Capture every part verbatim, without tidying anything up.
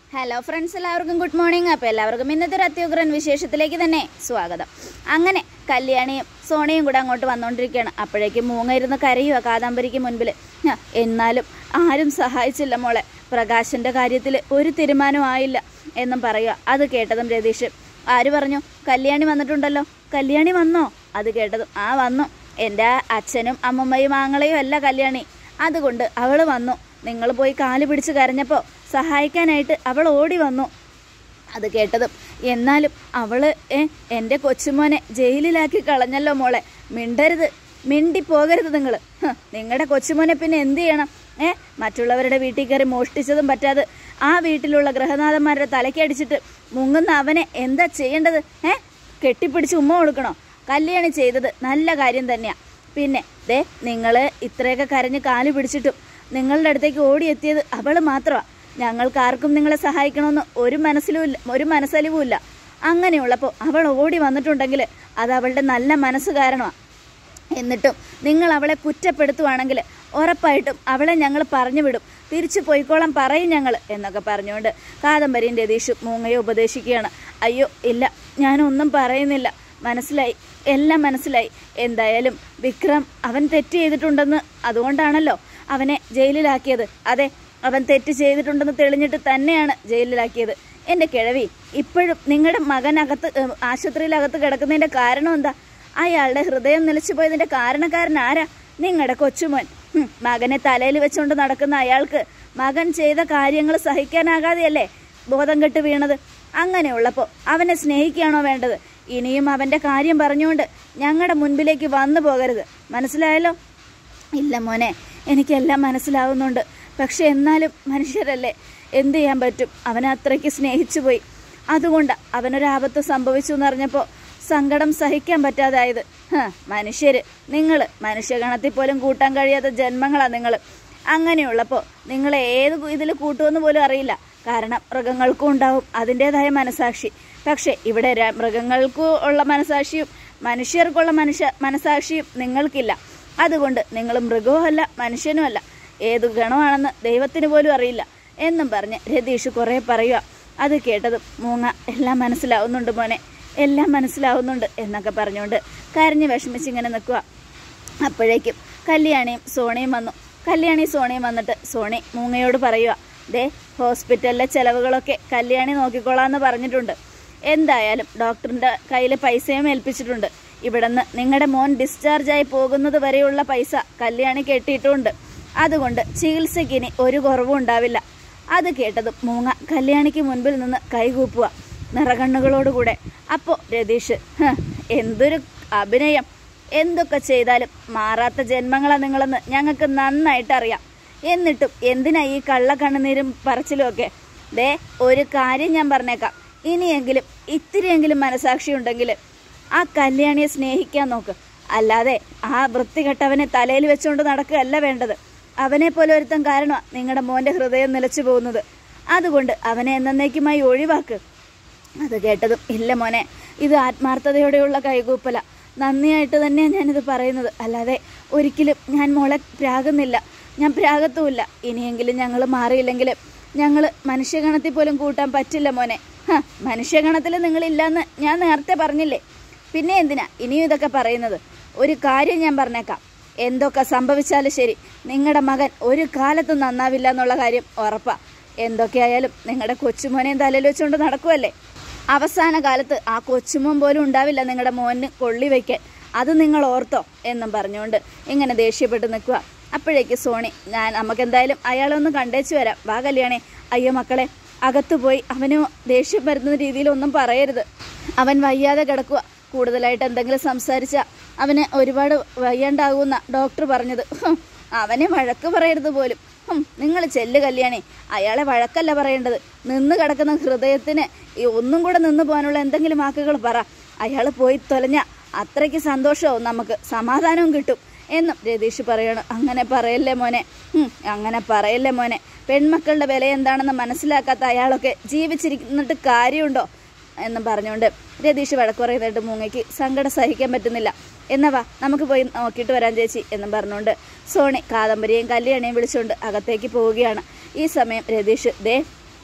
Hello friends, എല്ലാവർക്കും good morning. അപ്പോൾ എല്ലാവർക്കും ഇന്നത്തെ ഒരു അത്യുഗ്രൻ വിശേഷത്തിലേക്ക് തന്നെ സ്വാഗതം. അങ്ങനെ കല്യാണിയും സോണിയും കൂടെ അങ്ങോട്ട് വന്നുകൊണ്ടിരിക്കുകയാണ്. അപ്പോഴേക്കും മൂങ്ങ ഇരുന്ന് കരയുക കാദംബരിക്ക് മുൻപിൽ. എന്നാലും ആരും സഹായിച്ചില്ല മോളെ, പ്രകാശൻ്റെ കാര്യത്തിൽ ഒരു തീരുമാനവും ആയില്ല എന്നും പറയുക. അത് കേട്ടതും രതീഷ്, ആര് പറഞ്ഞു? കല്യാണി വന്നിട്ടുണ്ടല്ലോ. കല്യാണി വന്നോ? അത് കേട്ടതും, ആ വന്നു, എൻ്റെ അച്ഛനും അമ്മമ്മയും ആങ്ങളെയും അല്ല കല്യാണി, അതുകൊണ്ട് അവൾ വന്നു. നിങ്ങൾ പോയി കാല് പിടിച്ച് കരഞ്ഞപ്പോൾ സഹായിക്കാനായിട്ട് അവൾ ഓടി വന്നു. അത് കേട്ടതും, എന്നാലും അവൾ ഏ എൻ്റെ കൊച്ചുമോനെ ജയിലിലാക്കി കളഞ്ഞല്ലോ മോളെ, മിണ്ടരുത്, മിണ്ടി പോകരുത് നിങ്ങൾ. നിങ്ങളുടെ കൊച്ചുമോനെ പിന്നെ എന്ത് ചെയ്യണം? ഏ മറ്റുള്ളവരുടെ വീട്ടിൽ കയറി മോഷ്ടിച്ചതും പറ്റാതെ ആ വീട്ടിലുള്ള ഗൃഹനാഥന്മാരുടെ തലയ്ക്കടിച്ചിട്ട് മുങ്ങുന്ന അവനെ എന്താ ചെയ്യേണ്ടത്? ഏ കെട്ടിപ്പിടിച്ച് ഉമ്മ കൊടുക്കണോ? കല്യാണി ചെയ്തത് നല്ല കാര്യം തന്നെയാണ്. പിന്നെ ദേ നിങ്ങൾ ഇത്രയൊക്കെ കരഞ്ഞ് കാല് പിടിച്ചിട്ടും നിങ്ങളുടെ അടുത്തേക്ക് ഓടിയെത്തിയത് അവൾ മാത്രമാണ്. ഞങ്ങൾക്ക് ആർക്കും നിങ്ങളെ സഹായിക്കണമെന്ന് ഒരു മനസ്സിലും ഇല്ല, ഒരു മനസ്സലിവുമില്ല. അങ്ങനെയുള്ളപ്പോൾ അവൾ ഓടി വന്നിട്ടുണ്ടെങ്കിൽ അത് അവളുടെ നല്ല മനസ്സ് കാരണമാണ്. എന്നിട്ടും നിങ്ങൾ അവളെ കുറ്റപ്പെടുത്തുവാണെങ്കിൽ ഉറപ്പായിട്ടും അവളെ ഞങ്ങൾ പറഞ്ഞു വിടും, തിരിച്ചു പോയിക്കോളാൻ പറയും ഞങ്ങൾ എന്നൊക്കെ പറഞ്ഞുകൊണ്ട് കാദംബരിയും രതീഷും മൂങ്ങയെ ഉപദേശിക്കുകയാണ്. അയ്യോ ഇല്ല, ഞാനൊന്നും പറയുന്നില്ല, മനസ്സിലായി, എല്ലാം മനസ്സിലായി. എന്തായാലും വിക്രം അവൻ തെറ്റ് ചെയ്തിട്ടുണ്ടെന്ന്, അതുകൊണ്ടാണല്ലോ അവനെ ജയിലിലാക്കിയത്. അതെ, അവൻ തെറ്റ് ചെയ്തിട്ടുണ്ടെന്ന് തെളിഞ്ഞിട്ട് തന്നെയാണ് ജയിലിലാക്കിയത്. എൻ്റെ കിഴവി, ഇപ്പോഴും നിങ്ങളുടെ മകനകത്ത് ആശുപത്രിയിലകത്ത് കിടക്കുന്നതിൻ്റെ കാരണം എന്താ? അയാളുടെ ഹൃദയം നിലച്ചു പോയതിൻ്റെ കാരണക്കാരൻ ആരാ? നിങ്ങളുടെ കൊച്ചുമോൻ. മകനെ തലയിൽ വെച്ചുകൊണ്ട് നടക്കുന്ന അയാൾക്ക് മകൻ ചെയ്ത കാര്യങ്ങൾ സഹിക്കാനാകാതെയല്ലേ ബോധം കെട്ട് വീണത്. അങ്ങനെയുള്ളപ്പോൾ അവനെ സ്നേഹിക്കുകയാണോ വേണ്ടത്? ഇനിയും അവൻ്റെ കാര്യം പറഞ്ഞുകൊണ്ട് ഞങ്ങളുടെ മുൻപിലേക്ക് വന്നു പോകരുത്, മനസ്സിലായല്ലോ? ഇല്ല മോനെ, എനിക്കെല്ലാം മനസ്സിലാവുന്നുണ്ട്. പക്ഷെ എന്നാലും മനുഷ്യരല്ലേ, എന്ത് ചെയ്യാൻ പറ്റും? അവനെ അത്രയ്ക്ക് സ്നേഹിച്ചു പോയി. അതുകൊണ്ട് അവനൊരാപത്ത് സംഭവിച്ചു എന്നറിഞ്ഞപ്പോൾ സങ്കടം സഹിക്കാൻ പറ്റാതായത്. മനുഷ്യർ, നിങ്ങൾ മനുഷ്യഗണത്തിൽ പോലും കൂട്ടാൻ കഴിയാത്ത ജന്മങ്ങളാണ് നിങ്ങൾ. അങ്ങനെയുള്ളപ്പോൾ നിങ്ങളെ ഏത് ഇതിൽ കൂട്ടുമെന്ന് പോലും അറിയില്ല. കാരണം മൃഗങ്ങൾക്കും ഉണ്ടാവും അതിൻ്റേതായ മനസാക്ഷി. പക്ഷേ ഇവിടെ മൃഗങ്ങൾക്കും ഉള്ള മനസാക്ഷിയും മനുഷ്യർക്കുള്ള മനുഷ്യ മനസാക്ഷിയും നിങ്ങൾക്കില്ല. അതുകൊണ്ട് നിങ്ങൾ മൃഗവുമല്ല മനുഷ്യനുമല്ല, ഏതു ഗണമാണെന്ന് ദൈവത്തിന് പോലും അറിയില്ല എന്നും പറഞ്ഞ് രതീഷ് കുറേ പറയുക. അത് കേട്ടതും മൂങ്ങ, എല്ലാം മനസ്സിലാവുന്നുണ്ട് മോനെ, എല്ലാം മനസ്സിലാവുന്നുണ്ട് എന്നൊക്കെ പറഞ്ഞുകൊണ്ട് കരഞ്ഞ് വിഷമിച്ചിങ്ങനെ നിൽക്കുക. അപ്പോഴേക്കും കല്യാണിയും സോണിയും വന്നു. കല്യാണി സോണിയും വന്നിട്ട് സോണി മൂങ്ങയോട് പറയുക, ദേ ഹോസ്പിറ്റലിലെ ചിലവുകളൊക്കെ കല്യാണി നോക്കിക്കോളാമെന്ന് പറഞ്ഞിട്ടുണ്ട്. എന്തായാലും ഡോക്ടറിൻ്റെ കയ്യിൽ പൈസയും ഏൽപ്പിച്ചിട്ടുണ്ട്. ഇവിടുന്ന് നിങ്ങളുടെ മോൻ ഡിസ്ചാർജായി പോകുന്നത് വരെയുള്ള പൈസ കല്യാണി കെട്ടിയിട്ടുമുണ്ട്. അതുകൊണ്ട് ചികിത്സയ്ക്ക് ഇനി ഒരു കുറവും ഉണ്ടാവില്ല. അത് കേട്ടതും മൂങ്ങ കല്യാണിക്ക് മുൻപിൽ നിന്ന് കൈകൂപ്പുക നിറകണ്ണുകളോടുകൂടെ. അപ്പോൾ രതീഷ്, എന്തൊരു അഭിനയം, എന്തൊക്കെ ചെയ്താലും മാറാത്ത ജന്മങ്ങളാണ് നിങ്ങളെന്ന് ഞങ്ങൾക്ക് നന്നായിട്ട് അറിയാം. എന്നിട്ടും എന്തിനാ ഈ കള്ളക്കണ്ണുനീരും പറച്ചിലും ഒക്കെ? ദേ ഒരു കാര്യം ഞാൻ പറഞ്ഞേക്കാം, ഇനിയെങ്കിലും ഇത്തിരിയെങ്കിലും മനസാക്ഷി ഉണ്ടെങ്കിൽ ആ കല്യാണിയെ സ്നേഹിക്കാൻ നോക്ക്. അല്ലാതെ ആ വൃത്തികെട്ടവനെ തലയിൽ വെച്ചുകൊണ്ട് നടക്കുകയല്ല വേണ്ടത്. അവനെ പോലെ ഒരുത്തൻ കാരണമാണ് നിങ്ങളുടെ മോൻ്റെ ഹൃദയം നിലച്ചു പോകുന്നത്. അതുകൊണ്ട് അവനെ എന്നേക്കുമായി ഒഴിവാക്ക്. അത് കേട്ടതും, ഇല്ല മോനെ, ഇത് ആത്മാർത്ഥതയോടെയുള്ള കൈകൂപ്പല, നന്ദിയായിട്ട് തന്നെയാണ് ഞാനിത് പറയുന്നത്. അല്ലാതെ ഒരിക്കലും ഞാൻ മോളെ പ്രാകുന്നില്ല, ഞാൻ പ്രാകത്തുമില്ല. ഇനിയെങ്കിലും ഞങ്ങൾ മാറിയില്ലെങ്കിൽ ഞങ്ങൾ മനുഷ്യഗണത്തിൽ പോലും കൂട്ടാൻ പറ്റില്ല മോനെ. ഹാ, മനുഷ്യഗണത്തിൽ നിങ്ങളില്ലെന്ന് ഞാൻ നേരത്തെ പറഞ്ഞില്ലേ, പിന്നെ എന്തിനാ ഇനിയും ഇതൊക്കെ പറയുന്നത്? ഒരു കാര്യം ഞാൻ പറഞ്ഞേക്കാം, എന്തൊക്കെ സംഭവിച്ചാലും ശരി നിങ്ങളുടെ മകൻ ഒരു കാലത്തും നന്നാവില്ല എന്നുള്ള കാര്യം ഉറപ്പാ. എന്തൊക്കെയായാലും നിങ്ങളുടെ കൊച്ചുമോനെയും തലയിൽ വെച്ചുകൊണ്ട് നടക്കുമല്ലേ, അവസാന കാലത്ത് ആ കൊച്ചുമോൻ പോലും ഉണ്ടാവില്ല നിങ്ങളുടെ മോന് കൊള്ളി വയ്ക്കാൻ. അത് നിങ്ങൾ ഓർത്തോ എന്നും പറഞ്ഞുകൊണ്ട് ഇങ്ങനെ ദേഷ്യപ്പെട്ട് നിൽക്കുക. അപ്പോഴേക്ക് സോണി, ഞാൻ നമുക്കെന്തായാലും അയാളെ ഒന്ന് കണ്ടേച്ചു വരാം, വാ കല്യാണി. അയ്യോ മക്കളെ, അകത്തു പോയി അവന് ദേഷ്യം വരുന്ന രീതിയിലൊന്നും പറയരുത്. അവൻ വയ്യാതെ കിടക്കുക, കൂടുതലായിട്ട് എന്തെങ്കിലും സംസാരിച്ചാൽ അവന് ഒരുപാട് വയ്യാണ്ടാകുന്ന ഡോക്ടർ പറഞ്ഞത്. അവനെ വഴക്ക് പറയരുത് പോലും. നിങ്ങൾ ചെല്ല് കല്യാണി, അയാളെ വഴക്കല്ല പറയേണ്ടത്, നിന്ന് കിടക്കുന്ന ഹൃദയത്തിന് ഈ ഒന്നും കൂടെ നിന്ന് പോകാനുള്ള എന്തെങ്കിലും വാക്കുകൾ പറ. അയാൾ പോയി തൊലഞ്ഞ അത്രയ്ക്ക് സന്തോഷവും നമുക്ക് സമാധാനവും കിട്ടും എന്നും രതീഷ് പറയണം. അങ്ങനെ പറയല്ലേ മോനെ, അങ്ങനെ പറയല്ലേ മോനെ, പെൺമക്കളുടെ വില എന്താണെന്ന് മനസ്സിലാക്കാത്ത അയാളൊക്കെ ജീവിച്ചിരിക്കുന്നിട്ട് കാര്യമുണ്ടോ എന്നും പറഞ്ഞുകൊണ്ട് രതീഷ് വഴക്ക് പറയുന്നതായിട്ട് മൂങ്ങയ്ക്ക് സങ്കടം സഹിക്കാൻ പറ്റുന്നില്ല. എന്നാ വാ നമുക്ക് പോയി നോക്കിയിട്ട് വരാൻ ചേച്ചി എന്നും പറഞ്ഞുകൊണ്ട് സോണി കാദംബരിയെയും കല്യാണിയും വിളിച്ചുകൊണ്ട് അകത്തേക്ക് പോവുകയാണ്. ഈ സമയം രതീഷ്, ദേ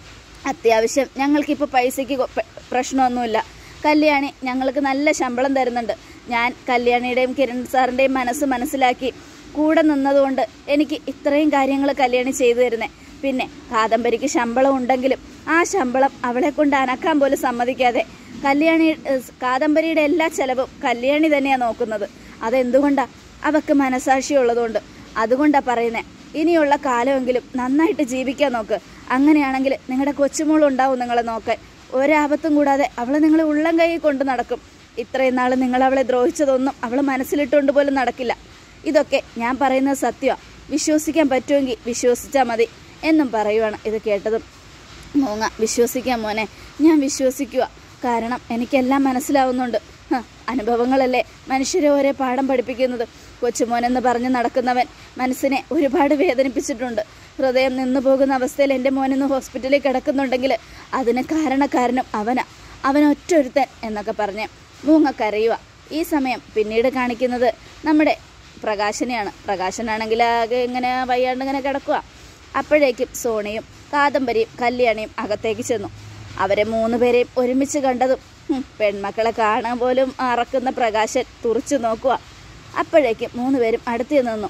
അത്യാവശ്യം ഞങ്ങൾക്കിപ്പോൾ പൈസയ്ക്ക് പ്രശ്നമൊന്നുമില്ല. കല്യാണി ഞങ്ങൾക്ക് നല്ല ശമ്പളം തരുന്നുണ്ട്. ഞാൻ കല്യാണിയുടെയും കിരൺ സാറിൻ്റെയും മനസ്സ് മനസ്സിലാക്കി കൂടെ നിന്നതുകൊണ്ട് എനിക്ക് ഇത്രയും കാര്യങ്ങൾ കല്യാണി ചെയ്തു തരുന്നേ. പിന്നെ കാദംബരിക്ക് ശമ്പളം ഉണ്ടെങ്കിലും ആ ശമ്പളം അവളെ കൊണ്ട് അനക്കാൻ പോലും സമ്മതിക്കാതെ കല്യാണി കാദംബരിയുടെ എല്ലാ ചെലവും കല്യാണി തന്നെയാണ് നോക്കുന്നത്. അതെന്തുകൊണ്ടാ? അവൾക്ക് മനസാക്ഷി ഉള്ളതുകൊണ്ട്. അതുകൊണ്ടാണ് പറയുന്നത്, ഇനിയുള്ള കാലമെങ്കിലും നന്നായിട്ട് ജീവിക്കാൻ നോക്ക്. അങ്ങനെയാണെങ്കിൽ നിങ്ങളുടെ കൊച്ചുമോളുണ്ടാവും നിങ്ങളെ നോക്കാൻ. ഒരാപത്തും കൂടാതെ അവൾ നിങ്ങളെ ഉള്ളം കൈ കൊണ്ട് നടക്കും. ഇത്രയും നാൾ നിങ്ങൾ അവളെ ദ്രോഹിച്ചതൊന്നും അവൾ മനസ്സിലിട്ടുകൊണ്ട് പോലും നടക്കില്ല. ഇതൊക്കെ ഞാൻ പറയുന്നത് സത്യമാണ്. വിശ്വസിക്കാൻ പറ്റുമെങ്കിൽ വിശ്വസിച്ചാൽ മതി എന്നും പറയുവാണ്. ഇത് കേട്ടതും മൂങ്ങ, വിശ്വസിക്കാം മോനെ, ഞാൻ വിശ്വസിക്കുക. കാരണം എനിക്കെല്ലാം മനസ്സിലാവുന്നുണ്ട്. അനുഭവങ്ങളല്ലേ മനുഷ്യരെ ഓരോ പാഠം പഠിപ്പിക്കുന്നത്. കൊച്ചുമോനെന്ന് പറഞ്ഞ് നടക്കുന്നവൻ മനസ്സിനെ ഒരുപാട് വേദനിപ്പിച്ചിട്ടുണ്ട്. ഹൃദയം നിന്നു പോകുന്ന അവസ്ഥയിൽ എൻ്റെ മോനെന്ന് ഹോസ്പിറ്റലിൽ കിടക്കുന്നുണ്ടെങ്കിൽ അതിന് കാരണക്കാരനും അവനാ, അവനൊറ്റൊരുത്തൻ എന്നൊക്കെ പറഞ്ഞ് മൂങ്ങ കരയുക. ഈ സമയം പിന്നീട് കാണിക്കുന്നത് നമ്മുടെ പ്രകാശനെയാണ്. പ്രകാശനാണെങ്കിൽ ആകെ ഇങ്ങനെ വയ്യാണ്ട് ഇങ്ങനെ കിടക്കുക. അപ്പോഴേക്കും സോണിയും കാദംബരിയും കല്യാണിയും അകത്തേക്ക് ചെന്നു. അവരെ മൂന്ന് പേരെയും ഒരുമിച്ച് കണ്ടതും പെൺമക്കളെ കാണാൻ പോലും അറക്കുന്ന പ്രകാശൻ തുറച്ചു നോക്കുക. അപ്പോഴേക്കും മൂന്ന് പേരും അടുത്ത് നിന്നു.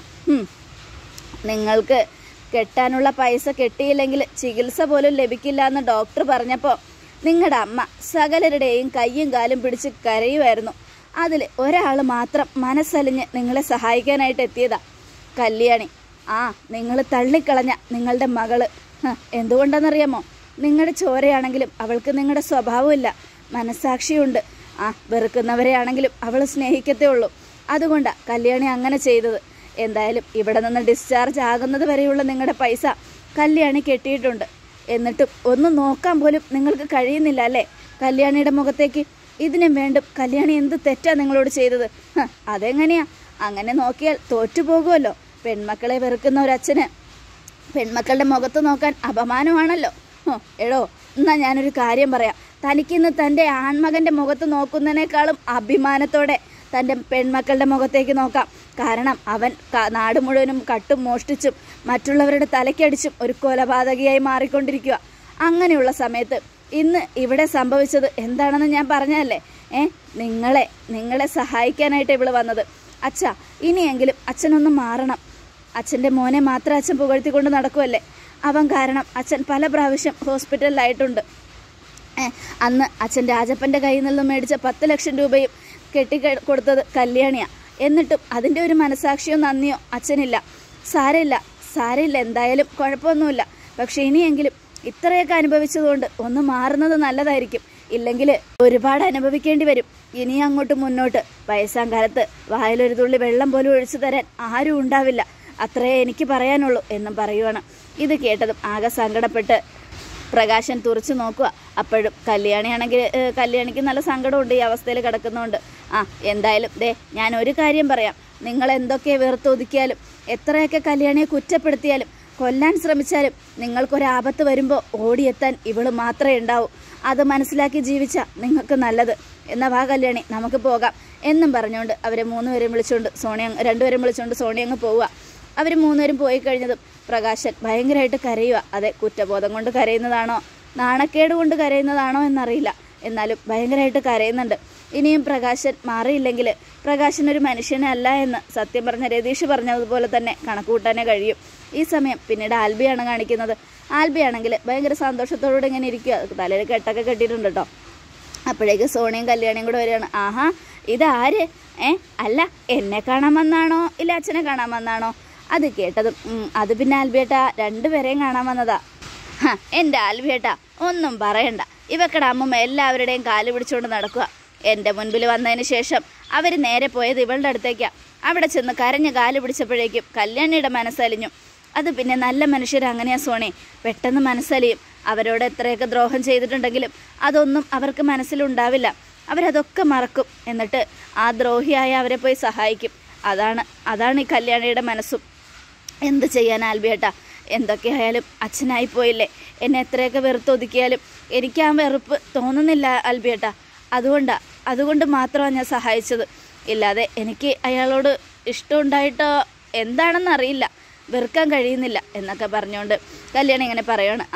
നിങ്ങൾക്ക് കെട്ടാനുള്ള പൈസ കെട്ടിയില്ലെങ്കിൽ ചികിത്സ പോലും ലഭിക്കില്ല എന്ന് ഡോക്ടർ പറഞ്ഞപ്പോൾ നിങ്ങളുടെ അമ്മ സകലരുടെയും കയ്യും കാലും പിടിച്ച് കരയുമായിരുന്നു. അതിൽ ഒരാൾ മാത്രം മനസ്സലിഞ്ഞ് നിങ്ങളെ സഹായിക്കാനായിട്ട് എത്തിയതാ, കല്യാണി. ആ നിങ്ങൾ തള്ളിക്കളഞ്ഞ നിങ്ങളുടെ മകള് എന്തുകൊണ്ടെന്നറിയാമോ? നിങ്ങളുടെ ചോരയാണെങ്കിലും അവൾക്ക് നിങ്ങളുടെ സ്വഭാവമില്ല, മനസ്സാക്ഷിയുണ്ട്. ആ വെറുക്കുന്നവരെ ആണെങ്കിലും അവൾ സ്നേഹിക്കത്തേ ഉള്ളൂ. അതുകൊണ്ടാണ് കല്യാണി അങ്ങനെ ചെയ്തത്. എന്തായാലും ഇവിടെ നിന്ന് ഡിസ്ചാർജ് ആകുന്നത് വരെയുള്ള നിങ്ങളുടെ പൈസ കല്യാണി കെട്ടിയിട്ടുണ്ട്. എന്നിട്ടും ഒന്ന് നോക്കാൻ പോലും നിങ്ങൾക്ക് കഴിയുന്നില്ല അല്ലേ കല്യാണിയുടെ മുഖത്തേക്ക്? ഇതിനും വേണ്ടും കല്യാണി എന്ത് തെറ്റാ നിങ്ങളോട് ചെയ്തത്? അതെങ്ങനെയാ? അങ്ങനെ നോക്കിയാൽ തോറ്റുപോകുമല്ലോ. പെൺമക്കളെ വെറുക്കുന്ന ഒരച്ഛന് പെൺമക്കളുടെ മുഖത്ത് നോക്കാൻ അപമാനമാണല്ലോ. എടോ, എന്നാ ഞാനൊരു കാര്യം പറയാം. തനിക്കിന്ന് തൻ്റെ ആൺമകൻ്റെ മുഖത്ത് നോക്കുന്നതിനേക്കാളും അഭിമാനത്തോടെ തൻ്റെ പെൺമക്കളുടെ മുഖത്തേക്ക് നോക്കാം. കാരണം അവൻ നാട് മുഴുവനും കട്ടും മോഷ്ടിച്ചും മറ്റുള്ളവരുടെ തലയ്ക്കടിച്ചും ഒരു കൊലപാതകിയായി മാറിക്കൊണ്ടിരിക്കുക. അങ്ങനെയുള്ള സമയത്ത് ഇന്ന് ഇവിടെ സംഭവിച്ചത് എന്താണെന്ന് ഞാൻ പറഞ്ഞല്ലേ? ഏ നിങ്ങളെ നിങ്ങളെ സഹായിക്കാനായിട്ട് ഇവള് വന്നത്. അച്ഛാ, ഇനിയെങ്കിലും അച്ഛനൊന്ന് മാറണം. അച്ഛൻ്റെ മോനെ മാത്രം അച്ഛൻ പുകഴ്ത്തിക്കൊണ്ട് നടക്കുമല്ലേ? അവൻ കാരണം അച്ഛൻ പല പ്രാവശ്യം ഹോസ്പിറ്റലിലായിട്ടുണ്ട്. അന്ന് അച്ഛൻ രാജപ്പൻ്റെ കയ്യിൽ നിന്നും മേടിച്ച പത്ത് ലക്ഷം രൂപയും കെട്ടി കൊടുത്തത് കല്യാണിയാണ്. എന്നിട്ടും അതിൻ്റെ ഒരു മനസാക്ഷിയോ നന്ദിയോ അച്ഛനില്ല. സാരമില്ല സാരമില്ല എന്തായാലും കുഴപ്പമൊന്നുമില്ല. പക്ഷെ ഇനിയെങ്കിലും ഇത്രയൊക്കെ അനുഭവിച്ചതുകൊണ്ട് ഒന്ന് മാറുന്നത് നല്ലതായിരിക്കും. ഇല്ലെങ്കിൽ ഒരുപാട് അനുഭവിക്കേണ്ടി വരും ഇനി അങ്ങോട്ട് മുന്നോട്ട്. വയസ്സാം കാലത്ത് വായിലൊരു തുള്ളി വെള്ളം പോലും ഒഴിച്ചു തരാൻ ആരും ഉണ്ടാവില്ല. അത്രേ എനിക്ക് പറയാനുള്ളൂ എന്നും പറയുവാണ്. ഇത് കേട്ടതും ആകെ സങ്കടപ്പെട്ട് പ്രകാശൻ തുറച്ചു നോക്കുക. അപ്പോഴും കല്യാണിയാണെങ്കിൽ കല്യാണിക്ക് നല്ല സങ്കടമുണ്ട് ഈ അവസ്ഥയിൽ കിടക്കുന്നതുകൊണ്ട്. ആ എന്തായാലും ദേ ഞാൻ ഒരു കാര്യം പറയാം. നിങ്ങൾ എന്തൊക്കെ വെറുത്തൊതുക്കിയാലും എത്രയൊക്കെ കല്യാണിയെ കുറ്റപ്പെടുത്തിയാലും കൊല്ലാൻ ശ്രമിച്ചാലും നിങ്ങൾക്കൊരാപത്ത് വരുമ്പോൾ ഓടിയെത്താൻ ഇവള് മാത്രമേ ഉണ്ടാവൂ. അത് മനസ്സിലാക്കി ജീവിച്ച നിങ്ങൾക്ക് നല്ലത്. എന്നാൽ വാ കല്യാണി, നമുക്ക് പോകാം എന്നും പറഞ്ഞുകൊണ്ട് അവരെ മൂന്നുപേരും വിളിച്ചുകൊണ്ട് സോണിയ രണ്ടുപേരും വിളിച്ചുകൊണ്ട് സോണിയ അങ്ങ് പോവുക. അവർ മൂന്നുപേരും പോയി കഴിഞ്ഞതും പ്രകാശൻ ഭയങ്കരമായിട്ട് കരയുക. അതെ, കുറ്റബോധം കൊണ്ട് കരയുന്നതാണോ നാണക്കേട് കൊണ്ട് കരയുന്നതാണോ എന്നറിയില്ല, എന്നാലും ഭയങ്കരമായിട്ട് കരയുന്നുണ്ട്. ഇനിയും പ്രകാശൻ മാറിയില്ലെങ്കിൽ പ്രകാശൻ ഒരു മനുഷ്യനെ അല്ല എന്ന് സത്യം പറഞ്ഞ രതീഷ് പറഞ്ഞതുപോലെ തന്നെ കണക്ക് കൂട്ടാനേ കഴിയും. ഈ സമയം പിന്നീട് ആൽബിയാണ് കാണിക്കുന്നത്. ആൽബിയാണെങ്കിൽ ഭയങ്കര സന്തോഷത്തോടുകൂടി ഇങ്ങനെ ഇരിക്കുക. തലയിൽ കെട്ടൊക്കെ കെട്ടിയിട്ടുണ്ട് കേട്ടോ. അപ്പോഴേക്ക് സോണിയും കല്യാണിയും കൂടെ വരികയാണ്. ആഹാ, ഇതാര്? ഏ അല്ല, എന്നെ കാണാൻ വന്നാണോ ഇല്ല അച്ഛനെ കാണാൻ വന്നാണോ? അത് കേട്ടതും അത് പിന്നെ ആൽബിയേട്ടാ രണ്ടുപേരെയും കാണാൻ വന്നതാ. ഹാ, എൻ്റെ ആൽബിയേട്ടാ ഒന്നും പറയണ്ട. ഇവക്കടെ അമ്മമ്മ എല്ലാവരുടെയും കാല് പിടിച്ചുകൊണ്ട് നടക്കുക. എൻ്റെ മുൻപിൽ വന്നതിന് ശേഷം അവർ നേരെ പോയത് ഇവളുടെ അടുത്തേക്കാണ്. അവിടെ ചെന്ന് കരഞ്ഞ് കാല് പിടിച്ചപ്പോഴേക്കും കല്യാണിയുടെ മനസ്സലിഞ്ഞു. അത് പിന്നെ നല്ല മനുഷ്യരങ്ങനെയാ സോണി, പെട്ടെന്ന് മനസ്സലിയും. അവരോട് എത്രയൊക്കെ ദ്രോഹം ചെയ്തിട്ടുണ്ടെങ്കിലും അതൊന്നും അവർക്ക് മനസ്സിലുണ്ടാവില്ല. അവരതൊക്കെ മറക്കും. എന്നിട്ട് ആ ദ്രോഹിയായ അവരെ പോയി സഹായിക്കും. അതാണ് അതാണ് ഈ കല്യാണിയുടെ മനസ്സും. എന്ത് ചെയ്യാൻ ആൽബിയേട്ടാ, എന്തൊക്കെയായാലും അച്ഛനായി പോയില്ലേ. എന്നെ എത്രയൊക്കെ വെറുത്തൊതുക്കിയാലും എനിക്ക് ആ വെറുപ്പ് തോന്നുന്നില്ല ആൽബിയേട്ടാ. അതുകൊണ്ടാണ് അതുകൊണ്ട് മാത്രമാണ് ഞാൻ സഹായിച്ചത്. ഇല്ലാതെ എനിക്ക് അയാളോട് ഇഷ്ടമുണ്ടായിട്ടോ എന്താണെന്ന് അറിയില്ല, വെറുക്കാൻ കഴിയുന്നില്ല എന്നൊക്കെ പറഞ്ഞുകൊണ്ട് കല്യാണി ഇങ്ങനെ പറയുകയാണ്. ആ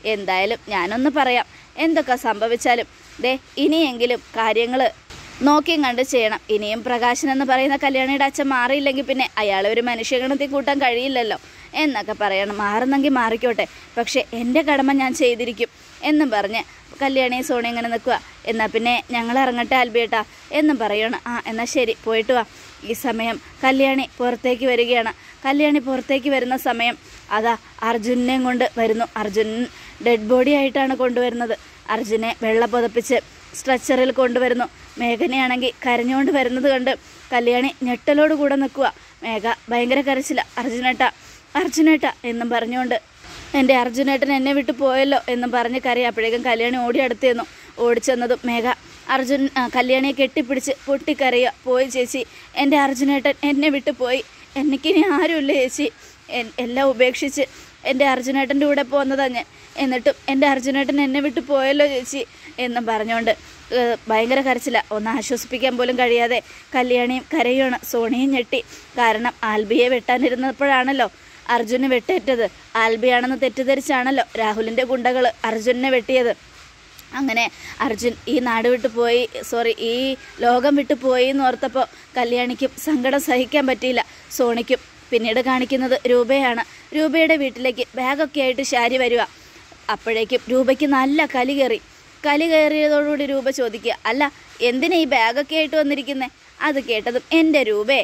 എന്തായാലും ഞാനൊന്ന് പറയാം, എന്തൊക്കെ സംഭവിച്ചാലും ദേ ഇനിയെങ്കിലും കാര്യങ്ങൾ നോക്കിയും കണ്ട് ചെയ്യണം. ഇനിയും പ്രകാശൻ എന്ന് പറയുന്ന കല്യാണിയുടെ അച്ഛൻ മാറിയില്ലെങ്കിൽ പിന്നെ അയാളെ ഒരു മനുഷ്യഗണത്തിൽ കൂട്ടാൻ കഴിയില്ലല്ലോ എന്നൊക്കെ പറയണം. മാറുന്നെങ്കിൽ മാറിക്കോട്ടെ, പക്ഷേ എൻ്റെ കടമ ഞാൻ ചെയ്തിരിക്കും എന്നും പറഞ്ഞ് കല്യാണിയും സോണി ഇങ്ങനെ നിൽക്കുക. എന്നാൽ പിന്നെ ഞങ്ങൾ ഇറങ്ങട്ടെ ആൽബിയേട്ടാ എന്നും പറയണം. ആ എന്നാൽ ശരി, പോയിട്ട് വാ. ഈ സമയം കല്യാണി പുറത്തേക്ക് വരികയാണ്. കല്യാണി പുറത്തേക്ക് വരുന്ന സമയം അതാ അർജുനെയും കൊണ്ട് വരുന്നു. അർജുൻ ഡെഡ് ബോഡി ആയിട്ടാണ് കൊണ്ടുവരുന്നത്. അർജുനെ വെള്ള പുതപ്പിച്ച് സ്ട്രെച്ചറിൽ കൊണ്ടുവരുന്നു. മേഘനയാണെങ്കിൽ കരഞ്ഞുകൊണ്ട് വരുന്നത് കണ്ട് കല്യാണി ഞെട്ടലോട് കൂടെ നിൽക്കുക. മേഘ ഭയങ്കര കരച്ചില്ല. അർജുനേട്ട അർജുനേട്ട എന്നും പറഞ്ഞുകൊണ്ട് എൻ്റെ അർജുനേട്ടൻ എന്നെ വിട്ടു പോയല്ലോ എന്നും പറഞ്ഞ് കരയും. അപ്പോഴേക്കും കല്യാണി ഓടി അടുത്തേന്നു. ഓടിച്ചെന്നതും മേഘ അർജുൻ കല്യാണിയെ കെട്ടിപ്പിടിച്ച് പൊട്ടിക്കരയുക. പോയി ചേച്ചി, എൻ്റെ അർജുനേട്ടൻ എന്നെ വിട്ടു പോയി, എനിക്കിനി ആരുമില്ല ചേച്ചി, എല്ലാം ഉപേക്ഷിച്ച് എൻ്റെ അർജുനേട്ടൻ്റെ കൂടെ പോകുന്നതാണ് ഞാൻ, എന്നിട്ടും എൻ്റെ അർജുനേട്ടൻ എന്നെ വിട്ടു പോയല്ലോ ചേച്ചി എന്നും പറഞ്ഞുകൊണ്ട് ഭയങ്കര കരച്ചില്ല. ഒന്ന് ആശ്വസിപ്പിക്കാൻ പോലും കഴിയാതെ കല്യാണിയും കരയുവാണ്. സോണിയും ഞെട്ടി. കാരണം ആൽബിയെ വെട്ടാനിരുന്നപ്പോഴാണല്ലോ അർജുന് വെട്ടേറ്റത്. ആൽബിയാണെന്ന് തെറ്റിദ്ധരിച്ചാണല്ലോ രാഹുലിൻ്റെ ഗുണ്ടകൾ അർജുനെ വെട്ടിയത്. അങ്ങനെ അർജുൻ ഈ നാട് വിട്ടു പോയി, സോറി ഈ ലോകം വിട്ടു പോയി എന്ന് ഓർത്തപ്പോൾ കല്യാണിക്കും സങ്കടം സഹിക്കാൻ പറ്റിയില്ല. സോണിക്കും. പിന്നീട് കാണിക്കുന്നത് രൂപയാണ്. രൂപയുടെ വീട്ടിലേക്ക് ബാഗൊക്കെ ആയിട്ട് ശാരി വരിക. അപ്പോഴേക്കും രൂപയ്ക്ക് നല്ല കലി കയറി. കലി കയറിയതോടുകൂടി രൂപ ചോദിക്കുക, അല്ല എന്തിനാ ഈ ബാഗൊക്കെ ആയിട്ട് വന്നിരിക്കുന്നത്? അത് കേട്ടതും എൻ്റെ രൂപേ,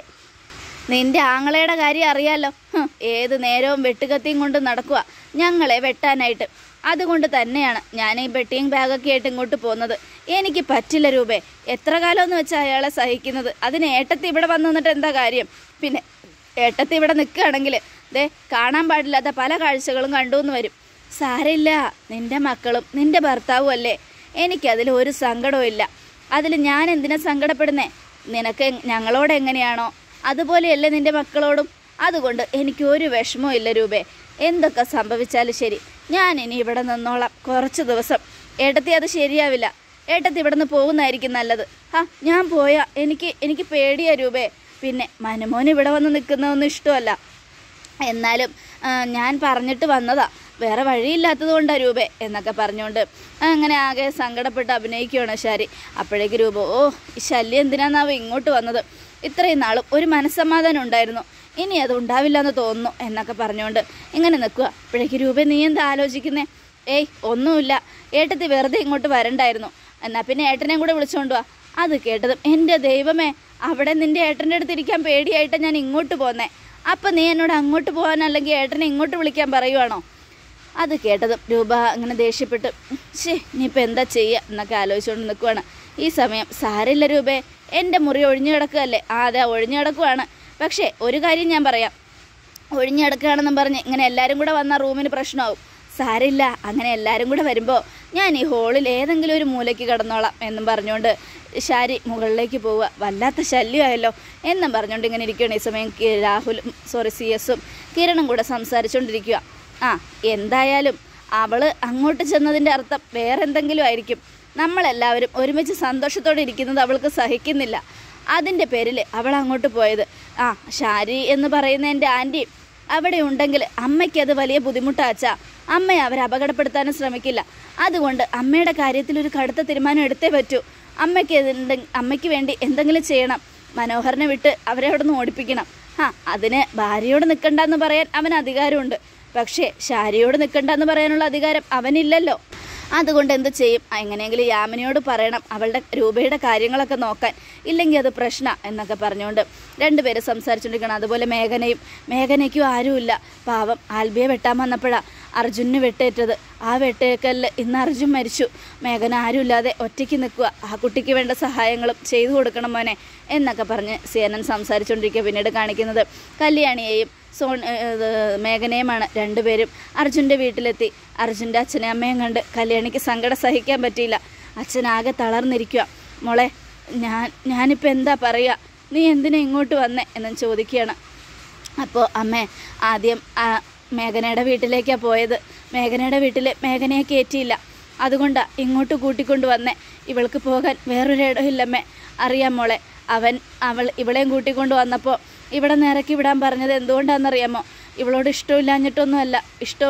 നിൻ്റെ ആങ്ങളയുടെ കാര്യം അറിയാലോ, ഏത് നേരവും വെട്ടുകത്തിയും കൊണ്ട് നടക്കുക ഞങ്ങളെ വെട്ടാനായിട്ട്. അതുകൊണ്ട് തന്നെയാണ് ഞാൻ ഈ ബെട്ടിയും ബാഗൊക്കെ ആയിട്ട് ഇങ്ങോട്ട് പോകുന്നത്. എനിക്ക് പറ്റില്ല രൂപേ, എത്ര കാലമെന്ന് വെച്ചാൽ അയാളെ സഹിക്കുന്നത്. അതിന് ഏട്ടത്തി ഇവിടെ വന്നു നിന്നിട്ട് എന്താ കാര്യം? പിന്നെ ഏട്ടത്തി ഇവിടെ നിൽക്കുകയാണെങ്കിൽ ദേ കാണാൻ പാടില്ലാത്ത പല കാഴ്ചകളും കണ്ടു എന്ന് വരും. സാരമില്ല, നിൻ്റെ മക്കളും നിൻ്റെ ഭർത്താവും അല്ലേ, എനിക്കതിൽ ഒരു സങ്കടവും ഇല്ല. അതിൽ ഞാൻ എന്തിനാ സങ്കടപ്പെടുന്നേ? നിനക്ക് ഞങ്ങളോട് എങ്ങനെയാണോ അതുപോലെയല്ലേ നിൻ്റെ മക്കളോടും. അതുകൊണ്ട് എനിക്ക് ഒരു വിഷമവും ഇല്ല രൂപേ. എന്തൊക്കെ സംഭവിച്ചാലും ശരി, ഞാൻ ഇനി ഇവിടെ നിന്നോളാം കുറച്ച് ദിവസം. ഏട്ടത്തി അത് ശരിയാവില്ല, ഏട്ടത്തി ഇവിടെ നിന്ന് പോകുന്നതായിരിക്കും നല്ലത്. ആ ഞാൻ പോയാൽ എനിക്ക് എനിക്ക് പേടിയാ രൂപേ. പിന്നെ മനുമോൻ ഇവിടെ വന്ന് നിൽക്കുന്നതൊന്നും ഇഷ്ടമല്ല. എന്നാലും ഞാൻ പറഞ്ഞിട്ട് വന്നതാ, വേറെ വഴിയില്ലാത്തത് കൊണ്ടാണ് രൂപേ എന്നൊക്കെ പറഞ്ഞുകൊണ്ട് അങ്ങനെ ആകെ സങ്കടപ്പെട്ട് അഭിനയിക്കുകയാണ് ശാരി. അപ്പോഴേക്ക് രൂപ, ഓ ഈ ശല്യം എന്തിനാന്നാവും ഇങ്ങോട്ട് വന്നത്? ഇത്രയും നാളും ഒരു മനസ്സമാധാനം ഉണ്ടായിരുന്നു, ഇനി അത് ഉണ്ടാവില്ല എന്ന് തോന്നുന്നു എന്നൊക്കെ പറഞ്ഞുകൊണ്ട് ഇങ്ങനെ നിൽക്കുക. അപ്പോഴേക്ക് രൂപ, നീ എന്താ ആലോചിക്കുന്നേ? ഏയ് ഒന്നുമില്ല, ഏട്ടത്തി വെറുതെ ഇങ്ങോട്ട് വരണ്ടായിരുന്നു, എന്നാൽ പിന്നെ ഏട്ടനെയും കൂടെ വിളിച്ചുകൊണ്ട് വാ. അത് കേട്ടതും എൻ്റെ ദൈവമേ, അവിടെ നിൻ്റെ ഏട്ടൻ്റെ അടുത്ത് ഇരിക്കാൻ പേടിയായിട്ട് ഞാൻ ഇങ്ങോട്ട് പോന്നേ. അപ്പം നീ എന്നോട് അങ്ങോട്ട് പോകാൻ അല്ലെങ്കിൽ ഏട്ടനെ ഇങ്ങോട്ട് വിളിക്കാൻ പറയുവാണോ? അത് കേട്ടതും രൂപ അങ്ങനെ ദേഷ്യപ്പെട്ട് ശേ ഇനിയിപ്പോൾ എന്താ ചെയ്യുക എന്നൊക്കെ ആലോചിച്ചുകൊണ്ട് നിൽക്കുവാണ്. ഈ സമയം സാരില്ല രൂപേ, എൻ്റെ മുറി ഒഴിഞ്ഞു കിടക്കുകയല്ലേ? ആ അതെ ഒഴിഞ്ഞു കിടക്കുവാണ്. പക്ഷേ ഒരു കാര്യം ഞാൻ പറയാം, ഒഴിഞ്ഞു കിടക്കുകയാണെന്നും പറഞ്ഞ് ഇങ്ങനെ എല്ലാവരും കൂടെ വന്നാൽ റൂമിന് പ്രശ്നമാവും. സാരില്ല, അങ്ങനെ എല്ലാവരും കൂടെ വരുമ്പോൾ ഞാൻ ഈ ഹോളിൽ ഏതെങ്കിലും ഒരു മൂലയ്ക്ക് കിടന്നോളാം എന്നും പറഞ്ഞുകൊണ്ട് ശാരി മുകളിലേക്ക് പോവുക. വല്ലാത്ത ശല്യമായല്ലോ എന്നും പറഞ്ഞുകൊണ്ട് ഇങ്ങനെ ഇരിക്കുകയാണ്. ഈ സമയം രാഹുലും സോറി സി എസും കിരണും കൂടെ സംസാരിച്ചുകൊണ്ടിരിക്കുക. ആ എന്തായാലും അവൾ അങ്ങോട്ട് ചെന്നതിൻ്റെ അർത്ഥം വേറെ എന്തെങ്കിലും ആയിരിക്കും. നമ്മളെല്ലാവരും ഒരുമിച്ച് സന്തോഷത്തോടെ ഇരിക്കുന്നത് അവൾക്ക് സഹിക്കുന്നില്ല, അതിൻ്റെ പേരിൽ അവൾ അങ്ങോട്ട് പോയത്. ആ ശാരി എന്ന് പറയുന്ന എൻ്റെ ആൻറ്റി അവിടെ ഉണ്ടെങ്കിൽ അമ്മയ്ക്കത് വലിയ ബുദ്ധിമുട്ടാച്ചാ. അമ്മയെ അവർ അപകടപ്പെടുത്താനും ശ്രമിക്കില്ല. അതുകൊണ്ട് അമ്മയുടെ കാര്യത്തിൽ ഒരു കടുത്ത തീരുമാനം എടുത്തേ പറ്റൂ. അമ്മയ്ക്ക് എന്തെ അമ്മയ്ക്ക് വേണ്ടി എന്തെങ്കിലും ചെയ്യണം. മനോഹറിനെ വിട്ട് അവരെ അവിടെ നിന്ന് ഓടിപ്പിക്കണം. ആ അതിന് ഭാര്യയോട് നിൽക്കണ്ടെന്ന് പറയാൻ അവന് അധികാരമുണ്ട്, പക്ഷേ ശാരിയോട് നിൽക്കണ്ടെന്ന് പറയാനുള്ള അധികാരം അവനില്ലല്ലോ. അതുകൊണ്ട് എന്ത് ചെയ്യും? എങ്ങനെയെങ്കിലും യാമിനിയോട് പറയണം അവളുടെ രൂപയുടെ കാര്യങ്ങളൊക്കെ നോക്കാൻ, ഇല്ലെങ്കിൽ അത് പ്രശ്നം എന്നൊക്കെ പറഞ്ഞുകൊണ്ട് രണ്ടുപേരും സംസാരിച്ചുകൊണ്ടിരിക്കണം. അതുപോലെ മേഘനയും മേഘനയ്ക്കും ആരുമില്ല. പാവം ആൽബിയെ വെട്ടാൻ വന്നപ്പോഴാണ് അർജുനന് വെട്ടേറ്റത്. ആ വെട്ടേക്കലിൽ ഇന്ന് അർജുൻ മരിച്ചു. മേഘന ആരുമില്ലാതെ ഒറ്റയ്ക്ക് നിൽക്കുക. ആ കുട്ടിക്ക് വേണ്ട സഹായങ്ങളും ചെയ്തു കൊടുക്കണം മോനെ എന്നൊക്കെ പറഞ്ഞ് സേനൻ സംസാരിച്ചുകൊണ്ടിരിക്കുക. പിന്നീട് കാണിക്കുന്നത് കല്യാണിയെയും സോൺ മേഘനയുമാണ്. രണ്ടുപേരും അർജുൻ്റെ വീട്ടിലെത്തി. അർജുൻ്റെ അച്ഛനെയും അമ്മയും കണ്ട് കല്യാണിക്ക് സങ്കടം സഹിക്കാൻ പറ്റിയില്ല. അച്ഛനാകെ തളർന്നിരിക്കുക. മോളെ ഞാൻ ഞാനിപ്പോൾ എന്താ പറയുക, നീ എന്തിനാ ഇങ്ങോട്ട് വന്നേ എന്നും ചോദിക്കുകയാണ്. അപ്പോൾ അമ്മേ ആദ്യം മേഘനയുടെ വീട്ടിലേക്കാണ് പോയത്. മേഘനയുടെ വീട്ടിൽ മേഘനയെ കയറ്റിയില്ല, അതുകൊണ്ടാണ് ഇങ്ങോട്ട് കൂട്ടിക്കൊണ്ട് വന്നേ. ഇവൾക്ക് പോകാൻ വേറൊരു ഇടമില്ലമ്മേ. അറിയാം മോളെ, അവൻ അവൾ ഇവളെയും കൂട്ടിക്കൊണ്ട് വന്നപ്പോൾ ഇവിടെ നിന്ന് ഇറക്കി വിടാൻ പറഞ്ഞത് എന്തുകൊണ്ടാണെന്നറിയാമോ? ഇവളോട് ഇഷ്ടമില്ലാഞ്ഞിട്ടൊന്നുമല്ല, ഇഷ്ടവും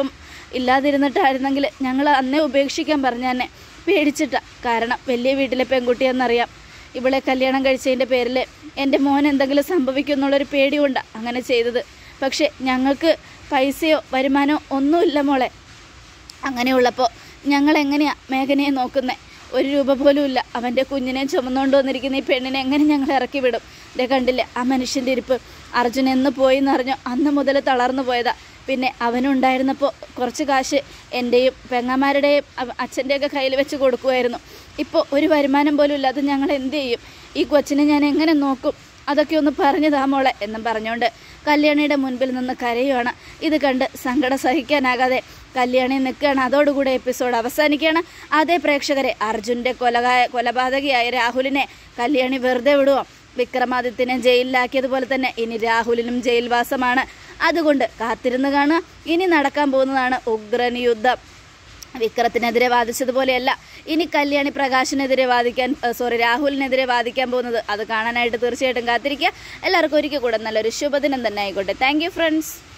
ഇല്ലാതിരുന്നിട്ടായിരുന്നെങ്കിൽ ഞങ്ങൾ അന്നേ ഉപേക്ഷിക്കാൻ പറഞ്ഞു തന്നെ, പേടിച്ചിട്ടാ. കാരണം വലിയ വീട്ടിലെ പെൺകുട്ടിയെന്നറിയാം. ഇവളെ കല്യാണം കഴിച്ചതിൻ്റെ പേരിൽ എൻ്റെ മോൻ എന്തെങ്കിലും സംഭവിക്കുമെന്നുള്ളൊരു പേടി കൊണ്ടാണ് അങ്ങനെ ചെയ്തത്. പക്ഷേ ഞങ്ങൾക്ക് പൈസയോ വരുമാനമോ ഒന്നുമില്ല മോളെ. അങ്ങനെയുള്ളപ്പോൾ ഞങ്ങൾ എങ്ങനെയാണ് മേഘനയെ നോക്കുന്നത്? ഒരു രൂപ പോലും ഇല്ല. അവൻ്റെ കുഞ്ഞിനെ ചുമന്നുകൊണ്ട് വന്നിരിക്കുന്ന ഈ പെണ്ണിനെ എങ്ങനെ ഞങ്ങൾ ഇറക്കി വിടും? ഇതേ കണ്ടില്ലേ ആ മനുഷ്യൻ്റെ ഇരിപ്പ്. അർജുൻ എന്ന് പോയി എന്നറിഞ്ഞോ അന്ന് മുതൽ തളർന്നു പോയതാ. പിന്നെ അവനുണ്ടായിരുന്നപ്പോൾ കുറച്ച് കാശ് എൻ്റെയും പെങ്ങന്മാരുടെയും അച്ഛൻ്റെയൊക്കെ കയ്യിൽ വെച്ച് കൊടുക്കുമായിരുന്നു. ഇപ്പോൾ ഒരു വരുമാനം പോലും ഇല്ലാതെ ഞങ്ങൾ എന്ത് ചെയ്യും? ഈ കൊച്ചിനെ ഞാൻ എങ്ങനെ നോക്കും? അതൊക്കെ ഒന്ന് പറഞ്ഞതാ മോളെ എന്നും പറഞ്ഞുകൊണ്ട് കല്യാണിയുടെ മുൻപിൽ നിന്ന് കരയുവാണ്. ഇത് കണ്ട് സങ്കടം സഹിക്കാനാകാതെ കല്യാണി നിൽക്കുകയാണ്. അതോടുകൂടെ എപ്പിസോഡ് അവസാനിക്കുകയാണ്. അതേ പ്രേക്ഷകരെ, അർജുൻ്റെ കൊലകായ കൊലപാതകയായ രാഹുലിനെ കല്യാണി വെറുതെ വിടുവോ? വിക്രമാദിത്യനെ ജയിലിലാക്കിയതുപോലെ തന്നെ ഇനി രാഹുലിനും ജയിൽവാസമാണ്. അതുകൊണ്ട് കാത്തിരുന്ന് കാണുക. ഇനി നടക്കാൻ പോകുന്നതാണ് ഉഗ്രൻ യുദ്ധം. വിക്രത്തിനെതിരെ വാദിച്ചതുപോലെയല്ല ഇനി കല്യാണി പ്രകാശിനെതിരെ വാദിക്കാൻ സോറി രാഹുലിനെതിരെ വാദിക്കാൻ പോകുന്നത്. അത് കാണാനായിട്ട് തീർച്ചയായിട്ടും കാത്തിരിക്കുക. എല്ലാവർക്കും ഒരിക്കൽ കൂടെ നല്ലൊരു ശുഭദിനം തന്നെ ആയിക്കോട്ടെ. Thank you friends.